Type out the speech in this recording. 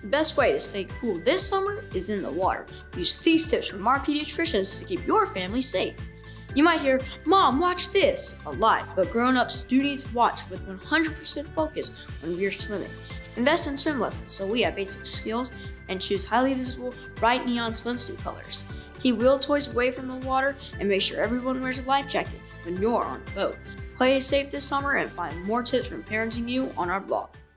The best way to stay cool this summer is in the water. Use these tips from our pediatricians to keep your family safe. You might hear, "Mom, watch this," a lot, but grown-ups do need to watch with 100% focus when we're swimming. Invest in swim lessons so we have basic skills, and choose highly visible, bright neon swimsuit colors. Keep wheel toys away from the water and make sure everyone wears a life jacket when you're on the boat. Play safe this summer and find more tips from ParentingU on our blog.